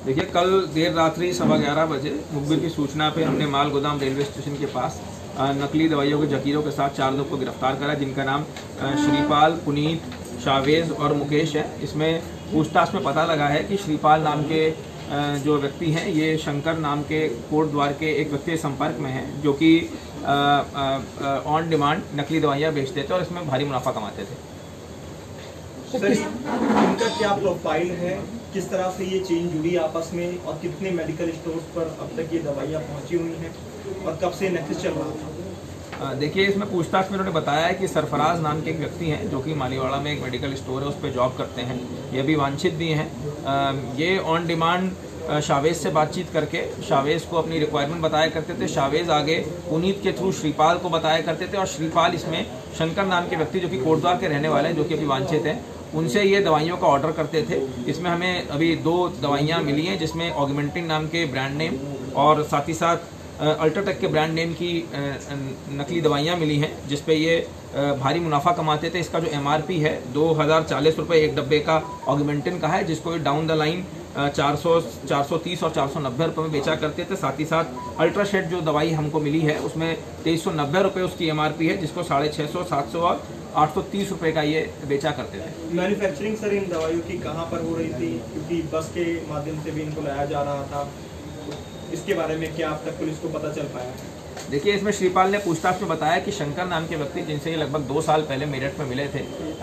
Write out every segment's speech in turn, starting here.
देखिए, कल देर रात्रि 11:15 बजे मुखबिर की सूचना पे हमने माल गोदाम रेलवे स्टेशन के पास नकली दवाइयों के जकीरों के साथ 4 लोग को गिरफ्तार करा, जिनका नाम श्रीपाल, पुनीत, शावेज और मुकेश है। इसमें पूछताछ में पता लगा है कि श्रीपाल नाम के जो व्यक्ति हैं, ये शंकर नाम के कोट द्वार के एक व्यक्ति के संपर्क में हैं, जो कि ऑन डिमांड नकली दवाइयाँ बेचते थे और इसमें भारी मुनाफा कमाते थे। सर, इनका क्या प्रोफाइल है, किस तरह से ये चेन जुड़ी आपस में, और कितने मेडिकल स्टोर्स पर अब तक ये दवाइयाँ पहुंची हुई हैं, और कब से नेक्सस चल रहा था? देखिए, इसमें पूछताछ में उन्होंने बताया है कि सरफराज नाम के एक व्यक्ति हैं, जो कि मालीवाड़ा में एक मेडिकल स्टोर है, उस पर जॉब करते हैं। ये भी वांछित भी हैं। ये ऑन डिमांड शावेज से बातचीत करके शावेज को अपनी रिक्वायरमेंट बताया करते थे। शावेज आगे पुनीत के थ्रू श्रीपाल को बताया करते थे, और श्रीपाल इसमें शंकर नाम के व्यक्ति, जो कि कोटद्वार के रहने वाले हैं, जो कि अभी वांछित हैं, उनसे ये दवाइयों का ऑर्डर करते थे। इसमें हमें अभी 2 दवाइयाँ मिली हैं, जिसमें ऑगमेंटिन नाम के ब्रांड नेम और साथ ही साथ अल्ट्राटेक के ब्रांड नेम की नकली दवाइयाँ मिली हैं, जिस पे ये भारी मुनाफा कमाते थे। इसका जो MRP है 2040 रुपये एक डब्बे का ऑगमेंटिन का है, जिसको ये डाउन द लाइन 430 और 490 रुपये में बेचा करते थे। साथ ही साथ अल्ट्राशेड जो दवाई हमको मिली है, उसमें 2390 रुपये उसकी MRP है, जिसको 650, 700 और 830 रुपये का ये बेचा करते थे। मैन्युफैक्चरिंग सर इन दवाइयों की कहाँ पर हो रही थी, क्योंकि बस के माध्यम से भी इनको लाया जा रहा था, इसके बारे में क्या अब तक पुलिस को पता चल पाया? देखिए, इसमें श्रीपाल ने पूछताछ में बताया कि शंकर नाम के व्यक्ति, जिनसे ये लगभग 2 साल पहले मेरठ में मिले थे,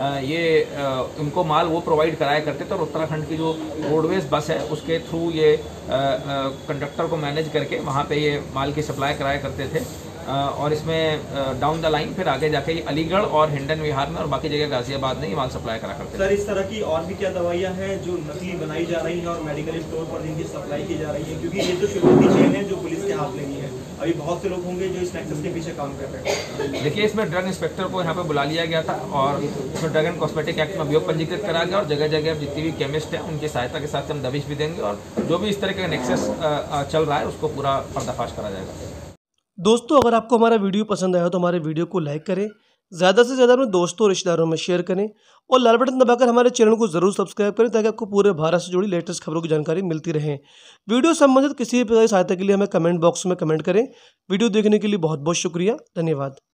उनको माल वो प्रोवाइड कराया करते थे, और उत्तराखंड की जो रोडवेज बस है उसके थ्रू ये कंडक्टर को मैनेज करके वहाँ पे ये माल की सप्लाई कराया करते थे। और इसमें डाउन द लाइन फिर आगे जाके ये अलीगढ़ और हिंडन विहार में और बाकी जगह गाजियाबाद में ये माल सप्लाई करा करते थे। सर, इस तरह की और भी क्या दवाइयाँ हैं जो नकली बनाई जा रही हैं और मेडिकल स्टोर पर जिनकी सप्लाई की जा रही है, क्योंकि ये तो शुरुआती चेन है जो पुलिस के हाथ लगी है, अभी बहुत से लोग होंगे जो इस नेक्सस के पीछे काम कर रहे हैं? देखिए, इसमें ड्रग इंस्पेक्टर को यहाँ पे बुला लिया गया था, और इसमें ड्रग एंड कॉस्मेटिक एक्ट में अभियोग पंजीकृत करा गया, और जगह जगह जितनी भी केमिस्ट हैं उनकी सहायता के साथ हम दबिश भी देंगे, और जो भी इस तरह का नेक्सस चल रहा है उसको पूरा पर्दाफाश करा जाएगा। दोस्तों, अगर आपको हमारा वीडियो पसंद आया तो हमारे वीडियो को लाइक करें, ज़्यादा से ज़्यादा अपने दोस्तों और रिश्तेदारों में शेयर करें, और लाल बटन दबाकर हमारे चैनल को ज़रूर सब्सक्राइब करें, ताकि आपको पूरे भारत से जुड़ी लेटेस्ट खबरों की जानकारी मिलती रहे। वीडियो संबंधित किसी भी प्रकार की सहायता के लिए हमें कमेंट बॉक्स में कमेंट करें। वीडियो देखने के लिए बहुत बहुत शुक्रिया, धन्यवाद।